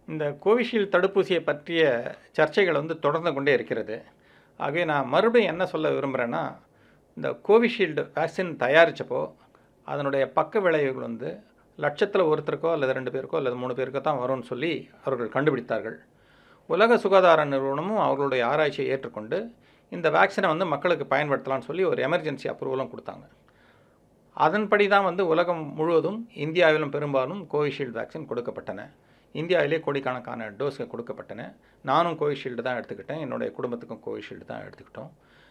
இந்த கோவிஷீல்டு தடுப்பூசியை பற்றிய சர்ச்சைகள் தொடர்ந்து கொண்டே இருக்கிறது. ஆகவே நான் மறுபடியும் என்ன சொல்ல விரும்புகிறேன்னா, இந்த கோவிஷீல்டு வேக்சின் தயாரித்தப்போ அதனுடைய பக்க விளைவுகள் லட்சத்தில் ஒருத்தருக்கோ அல்லது 2 பேருக்கோ அல்லது 3 பேருக்கோ தான் வரும்னு சொல்லி அவர்கள் கண்டுபிடித்தார்கள். உலக சுகாதார நிறுவனமும் அவர்களுடைய ஆராய்ச்சியை ஏற்றுக்கொண்டு இந்த வேக்சினை மக்களுக்கு பயன்படுத்தலாம்னு சொல்லி ஒரு எமர்ஜென்சி அப்ரூவலும் கொடுத்தாங்க. அதன்படி தான் உலகம் முழுவதும் இந்தியாவிலும் பெரும்பாலும் கோவிஷீல்டு வேக்சின் கொடுக்கப்பட்டன. இந்தியாவிலே கோடிக்கணக்கான டோஸ்கள் கொடுக்கப்பட்டன. நானும் கோவிஷீல்டு தான் எடுத்துக்கிட்டேன். என்னுடைய குடும்பத்துக்கும் கோவிஷீல்டு தான் எடுத்துக்கிட்டோம்.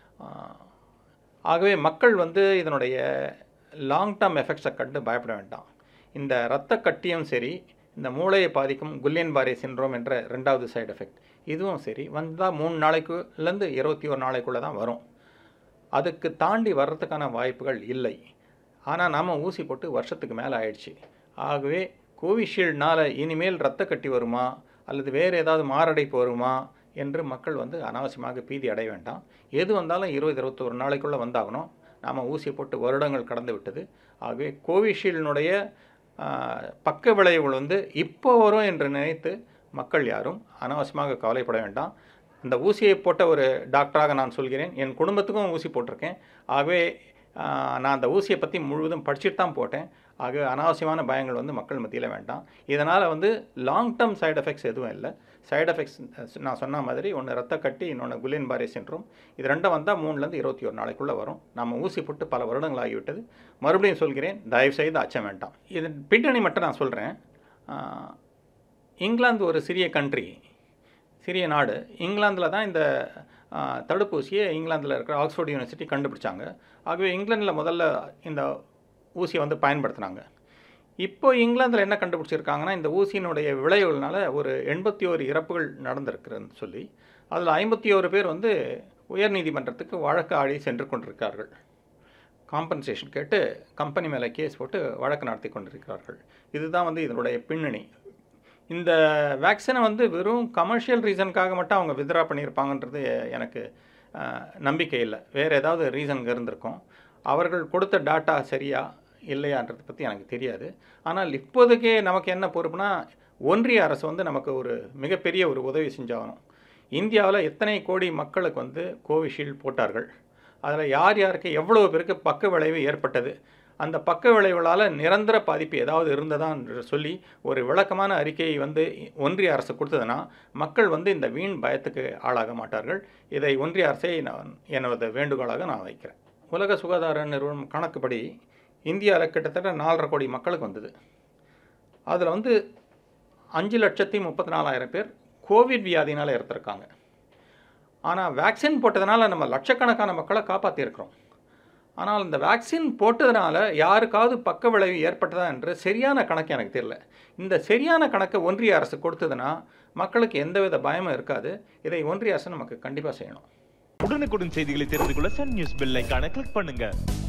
ஆகவே மக்கள் இதனுடைய லாங் டேர்ம் எஃபெக்ட்ஸை கண்டு பயப்பட வேண்டாம். இந்த இரத்த கட்டியும் சரி, இந்த மூளையை பாதிக்கும் குல்லியன் பாரே சிண்ட்ரோம் என்ற 2வது சைடு எஃபெக்ட் இதுவும் சரி வந்தால் 3 நாளைக்குலேருந்து 21 நாளைக்குள்ளே தான் வரும். அதுக்கு தாண்டி வர்றதுக்கான வாய்ப்புகள் இல்லை. ஆனால் நாம் ஊசி போட்டு வருஷத்துக்கு மேலே ஆயிடுச்சு. ஆகவே கோவிஷீல்டுனால் இனிமேல் இரத்த கட்டி வருமா அல்லது வேறு ஏதாவது மாரடைப்பு வருமா என்று மக்கள் அனாவசியமாக பீதி அடைய வேண்டாம். எது வந்தாலும் 20-21 நாளைக்குள்ளே வந்தாகணும். நாம் ஊசியை போட்டு வருடங்கள் கடந்து விட்டது. ஆகவே கோவிஷீல்டினுடைய பக்க விளைவுகள் இப்போ வரும் என்று நினைத்து மக்கள் யாரும் அனாவசியமாக கவலைப்பட வேண்டாம். அந்த ஊசியை போட்ட ஒரு டாக்டராக நான் சொல்கிறேன். என் குடும்பத்துக்கும் ஊசி போட்டிருக்கேன். ஆகவே நான் அந்த ஊசியை பற்றி முழுவதும் படிச்சுட்டு தான் போட்டேன். ஆகவே அனாவசியமான பயங்கள் மக்கள் மத்தியில் வேண்டாம். இதனால் லாங் டேர்ம் சைடு எஃபெக்ட்ஸ் எதுவும் இல்லை. சைடு எஃபெக்ட்ஸ் நான் சொன்ன மாதிரி ஒன்று இரத்த கட்டி, இன்னொன்று குல்லியன் பாரே சிண்ட்ரோம். இது ரெண்டும் வந்தால் 3லேருந்து 21 நாளைக்குள்ளே வரும். நம்ம ஊசி போட்டு பல வருடங்கள் ஆகிவிட்டது. மறுபடியும் சொல்கிறேன், தயவுசெய்து அச்சம் வேண்டாம். இதன் பின்னணி மட்டும் நான் சொல்கிறேன். இங்கிலாந்து ஒரு சிறிய நாடு. இங்கிலாந்தில் தான் இந்த தடுப்பூசியை இங்கிலாந்தில் இருக்கிற ஆக்ஸ்ஃபோர்ட் யூனிவர்சிட்டி கண்டுபிடிச்சாங்க. ஆகவே இங்கிலாந்தில் முதல்ல இந்த ஊசியை பயன்படுத்தினாங்க. இப்போ இங்கிலாந்தில் என்ன கண்டுபிடிச்சிருக்காங்கன்னா, இந்த ஊசியினுடைய விளைவுகள்னால ஒரு 81 இறப்புகள் நடந்திருக்குன்னு சொல்லி அதில் 51 பேர் உயர்நீதிமன்றத்துக்கு வழக்கு ஆடி சென்று கொண்டிருக்கிறார்கள். காம்பன்சேஷன் கேட்டு கம்பெனி மேலே கேஸ் போட்டு வழக்கு நடத்தி கொண்டிருக்கிறார்கள். இதுதான் இதனுடைய பின்னணி. இந்த வேக்சினை வெறும் கமர்ஷியல் ரீசனுக்காக மட்டும் அவங்க வித்ரா பண்ணியிருப்பாங்கன்றது எனக்கு நம்பிக்கை இல்லை. வேறு ஏதாவது ரீசன் இருந்திருக்கும். அவர்கள் கொடுத்த டாட்டா சரியா இல்லையான்றதை பற்றி எனக்கு தெரியாது. ஆனால் இப்போதைக்கே நமக்கு என்ன பொறுப்புனா, ஒன்றிய அரசு நமக்கு ஒரு மிகப்பெரிய ஒரு உதவி செஞ்சாகணும். இந்தியாவில் எத்தனை கோடி மக்களுக்கு கோவிஷீல்டு போட்டார்கள். அதில் யார் யாருக்கு எவ்வளவு பேருக்கு பக்க விளைவு ஏற்பட்டது, அந்த பக்க விளைவுகளால் நிரந்தர பாதிப்பு ஏதாவது இருந்ததா என்று சொல்லி ஒரு விளக்கமான அறிக்கையை ஒன்றிய அரசு கொடுத்ததுன்னா மக்கள் இந்த வீண் பயத்துக்கு ஆளாக மாட்டார்கள். இதை ஒன்றிய அரசை எனது வேண்டுகோளாக நான் வைக்கிறேன். உலக சுகாதார நிறுவனம் கணக்குப்படி இந்தியாவில் கிட்டத்தட்ட 4.5 கோடி மக்களுக்கு வந்தது. அதில் 5,34,000 பேர் கோவிட் வியாதினால் இறந்துருக்காங்க. ஆனால் வேக்சின் போட்டதுனால நம்ம லட்சக்கணக்கான மக்களை காப்பாற்றியிருக்கிறோம். ஆனால் இந்த வேக்சின் போட்டதுனால யாருக்காவது பக்க விளைவு ஏற்பட்டதா என்று சரியான கணக்கு எனக்கு தெரியல. இந்த சரியான கணக்கை ஒன்றிய அரசு கொடுத்ததுன்னா மக்களுக்கு எந்தவித பயமும் இருக்காது. இதை ஒன்றிய அரசு நமக்கு கண்டிப்பாக செய்யணும். உடனுக்குடன் செய்திகளை தெரிந்து கொள்ள சன் நியூஸ் பெல் ஐகானை கிளிக் பண்ணுங்க.